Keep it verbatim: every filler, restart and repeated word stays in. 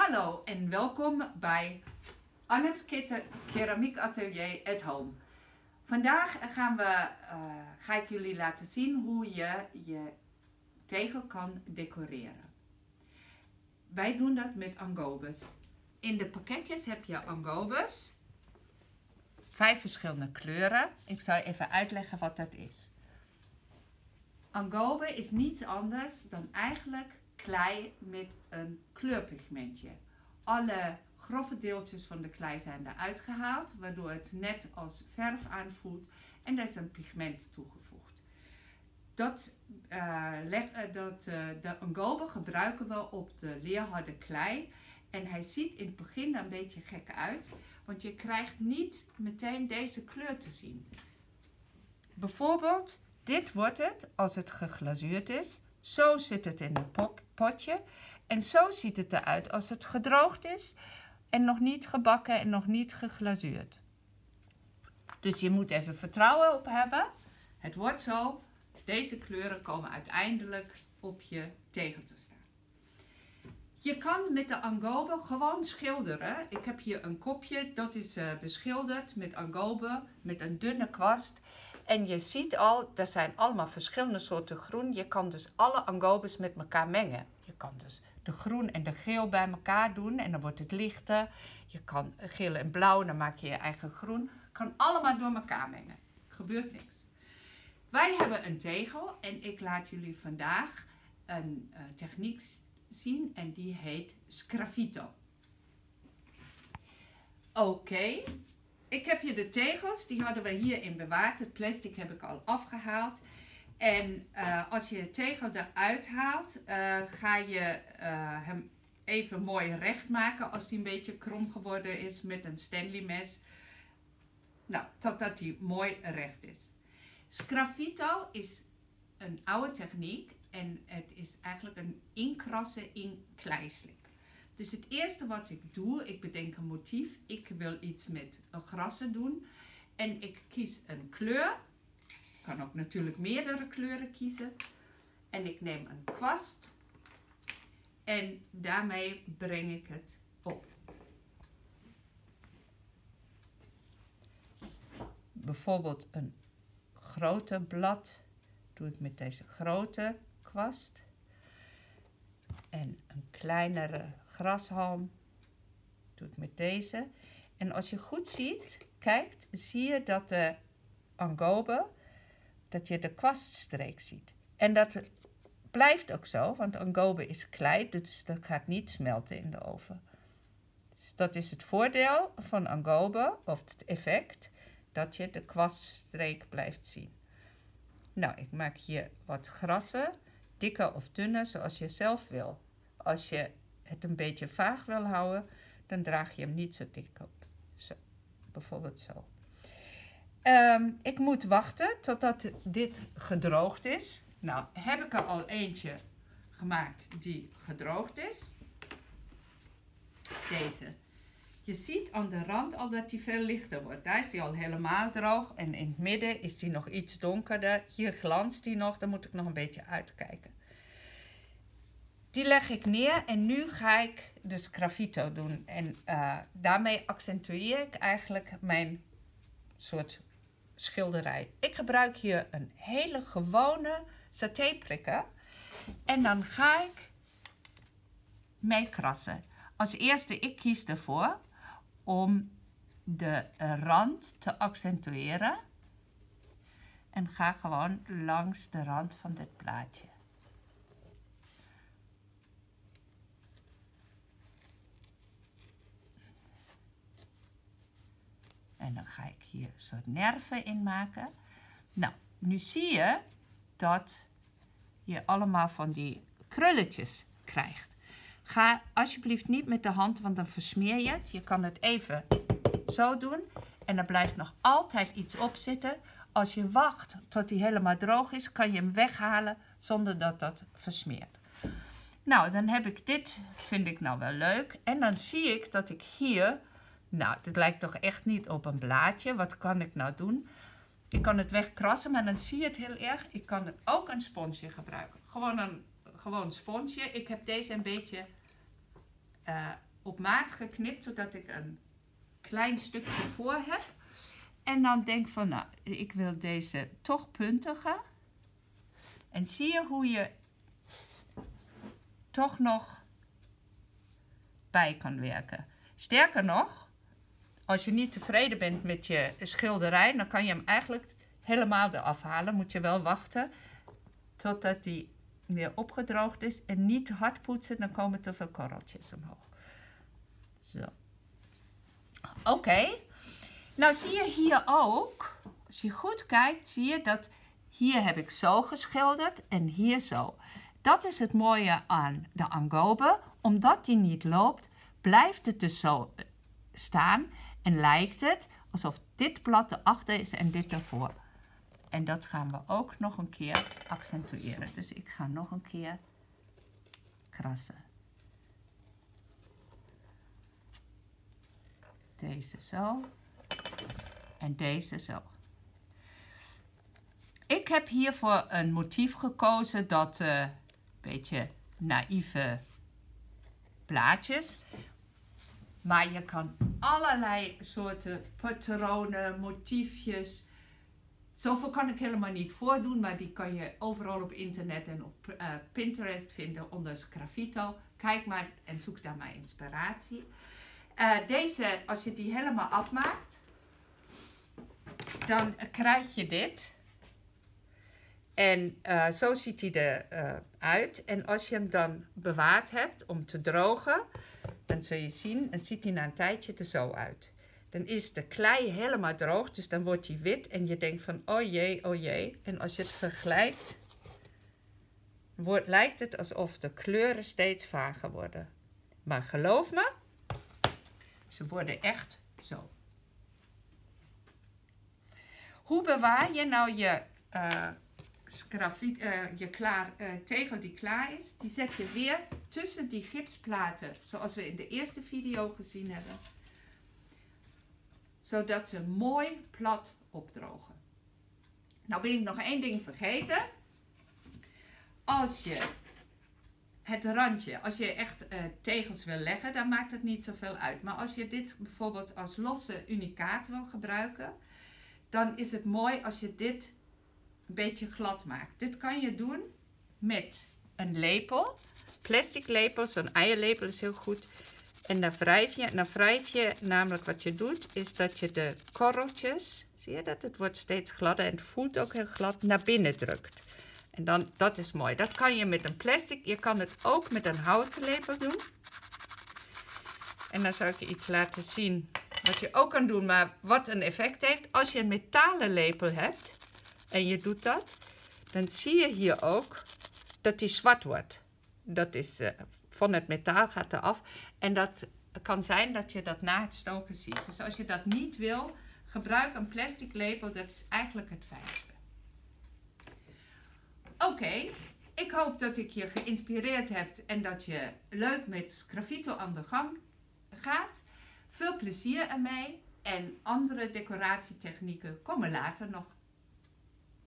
Hallo en welkom bij Arnhems Keramiek Atelier at Home. Vandaag gaan we, uh, ga ik jullie laten zien hoe je je tegel kan decoreren. Wij doen dat met angobes. In de pakketjes heb je angobes. Vijf verschillende kleuren. Ik zal even uitleggen wat dat is. Angobe is niets anders dan eigenlijk klei met een kleurpigmentje. Alle grove deeltjes van de klei zijn eruit gehaald, waardoor het net als verf aanvoelt en daar is een pigment toegevoegd. Dat, uh, leg, uh, dat, uh, de angobe gebruiken we op de leerharde klei en hij ziet in het begin een beetje gek uit, want je krijgt niet meteen deze kleur te zien. Bijvoorbeeld, dit wordt het als het geglazuurd is. Zo zit het in het potje. En zo ziet het eruit als het gedroogd is en nog niet gebakken en nog niet geglazuurd. Dus je moet even vertrouwen op hebben. Het wordt zo. Deze kleuren komen uiteindelijk op je tegel te staan. Je kan met de angobe gewoon schilderen. Ik heb hier een kopje, dat is uh, beschilderd met angobe, met een dunne kwast. En je ziet al, er zijn allemaal verschillende soorten groen. Je kan dus alle angobes met elkaar mengen. Je kan dus de groen en de geel bij elkaar doen en dan wordt het lichter. Je kan geel en blauw, dan maak je je eigen groen. Kan allemaal door elkaar mengen. Gebeurt niks. Wij hebben een tegel en ik laat jullie vandaag een uh, techniek zien en die heet sgraffito. Oké. Okay. Ik heb hier de tegels, die hadden we hierin bewaard. Het plastic heb ik al afgehaald. En uh, als je de tegel eruit haalt, uh, ga je uh, hem even mooi recht maken als die een beetje krom geworden is met een Stanley mes. Nou, totdat die mooi recht is. Sgraffito is een oude techniek en het is eigenlijk een inkrassen in kleislip. Dus het eerste wat ik doe, ik bedenk een motief. Ik wil iets met grassen doen. En ik kies een kleur. Ik kan ook natuurlijk meerdere kleuren kiezen. En ik neem een kwast. En daarmee breng ik het op. Bijvoorbeeld een grote blad doe ik met deze grote kwast. En een kleinere grashalm doe ik met deze. En als je goed ziet, kijkt, zie je dat de angobe, dat je de kwaststreek ziet. En dat blijft ook zo, want angobe is klei, dus dat gaat niet smelten in de oven. Dus dat is het voordeel van angobe, of het effect, dat je de kwaststreek blijft zien. Nou, ik maak hier wat grassen, dikke of dunne, zoals je zelf wil. Als je het een beetje vaag wil houden, dan draag je hem niet zo dik op. Zo, bijvoorbeeld zo. Um, ik moet wachten totdat dit gedroogd is. Nou, heb ik er al eentje gemaakt die gedroogd is. Deze. Je ziet aan de rand al dat die veel lichter wordt. Daar is die al helemaal droog. En in het midden is die nog iets donkerder. Hier glanst die nog, daar moet ik nog een beetje uitkijken. Die leg ik neer en nu ga ik de sgraffito doen. En uh, daarmee accentueer ik eigenlijk mijn soort schilderij. Ik gebruik hier een hele gewone satéprikker. En dan ga ik mee krassen. Als eerste, ik kies ervoor om de rand te accentueren. En ga gewoon langs de rand van dit plaatje. En dan ga ik hier een soort nerven in maken. Nou, nu zie je dat je allemaal van die krulletjes krijgt. Ga alsjeblieft niet met de hand, want dan versmeer je het. Je kan het even zo doen. En er blijft nog altijd iets op zitten. Als je wacht tot hij helemaal droog is, kan je hem weghalen zonder dat dat versmeert. Nou, dan heb ik dit, vind ik nou wel leuk. En dan zie ik dat ik hier... Nou, dit lijkt toch echt niet op een blaadje. Wat kan ik nou doen? Ik kan het wegkrassen, maar dan zie je het heel erg. Ik kan het ook een sponsje gebruiken. Gewoon een gewoon sponsje. Ik heb deze een beetje uh, op maat geknipt, zodat ik een klein stukje voor heb. En dan denk van, nou, ik wil deze toch puntiger. En zie je hoe je toch nog bij kan werken. Sterker nog, als je niet tevreden bent met je schilderij, dan kan je hem eigenlijk helemaal eraf halen. Moet je wel wachten totdat die weer opgedroogd is. En niet te hard poetsen, dan komen te veel korreltjes omhoog. Zo. Oké. Okay. Nou zie je hier ook, als je goed kijkt, zie je dat hier heb ik zo geschilderd en hier zo. Dat is het mooie aan de engobe. Omdat die niet loopt, blijft het dus zo staan en lijkt het alsof dit blad erachter is en dit ervoor. En dat gaan we ook nog een keer accentueren. Dus ik ga nog een keer krassen. Deze zo. En deze zo. Ik heb hiervoor een motief gekozen dat een uh, beetje naïeve plaatjes. Maar je kan allerlei soorten patronen, motiefjes. Zoveel kan ik helemaal niet voordoen, maar die kan je overal op internet en op uh, Pinterest vinden onder Sgraffito. Kijk maar en zoek daar maar inspiratie. Uh, deze, als je die helemaal afmaakt, dan krijg je dit. En uh, zo ziet hij eruit. Uh, en als je hem dan bewaard hebt om te drogen, dan zul je zien, dan ziet hij na een tijdje er zo uit. Dan is de klei helemaal droog, dus dan wordt hij wit en je denkt van oh jee, oh jee. En als je het vergelijkt, wordt, lijkt het alsof de kleuren steeds vager worden. Maar geloof me, ze worden echt zo. Hoe bewaar je nou je, uh, sgrafiet, uh, je klaar, uh, tegel die klaar is? Die zet je weer tussen die gipsplaten, zoals we in de eerste video gezien hebben. Zodat ze mooi plat opdrogen. Nou ben ik nog één ding vergeten. Als je het randje, als je echt uh, tegels wil leggen, dan maakt het niet zoveel uit. Maar als je dit bijvoorbeeld als losse unicaat wil gebruiken, dan is het mooi als je dit een beetje glad maakt. Dit kan je doen met een lepel. Plastic lepel, zo'n eierlepel is heel goed. En dan wrijf je, dan wrijf je, namelijk wat je doet, is dat je de korreltjes, zie je dat? Het wordt steeds gladder en het voelt ook heel glad, naar binnen drukt. En dan, dat is mooi. Dat kan je met een plastic, je kan het ook met een houten lepel doen. En dan zal ik je iets laten zien wat je ook kan doen, maar wat een effect heeft. Als je een metalen lepel hebt en je doet dat, dan zie je hier ook dat die zwart wordt. Dat is uh, van het metaal gaat eraf. En dat kan zijn dat je dat na het stoken ziet. Dus als je dat niet wil, gebruik een plastic lepel. Dat is eigenlijk het fijnste. Oké, okay, ik hoop dat ik je geïnspireerd heb en dat je leuk met Sgraffito aan de gang gaat. Veel plezier ermee en andere decoratietechnieken komen later nog.